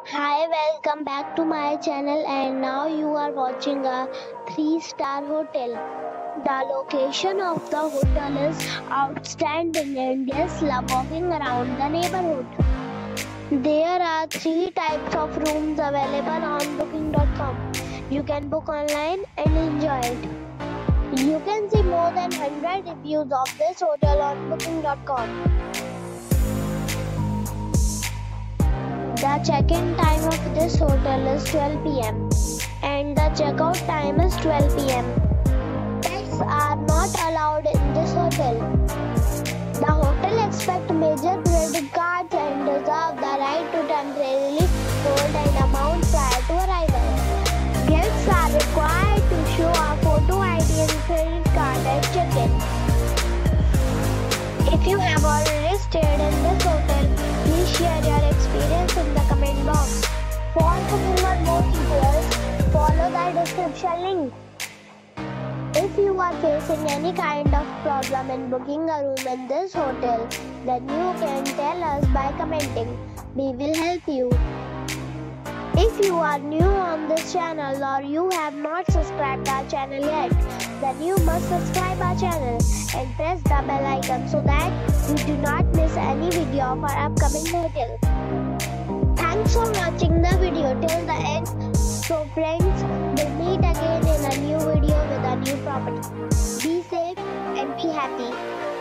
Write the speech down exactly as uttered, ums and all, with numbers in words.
Hi, welcome back to my channel, and now you are watching a three star hotel. The location of the hotel is outstanding and guests love walking around the neighborhood. There are three types of rooms available on booking dot com. You can book online and enjoy it. You can see more than one hundred reviews of this hotel on booking dot com. The check-in time of this hotel is twelve p m and the checkout time is twelve p m Pets are not allowed in this hotel. The hotel accepts major credit cards and reserves the right to temporarily hold an amount prior to arrival. Guests are required to show a photo I D and credit card at check-in. If you have already stayed in this hotel, please share your experience in the comment box. For booking or more details, follow the description link. If you are facing any kind of problem in booking a room in this hotel, then you can tell us by commenting. We will help you. If you are new on this channel or you have not subscribed our channel yet, then you must subscribe our channel and press the bell icon so that you do not miss any video of our upcoming hotel. Thanks for watching the video till the end. So friends, we'll meet again in a new video with a new property. Be safe and be happy.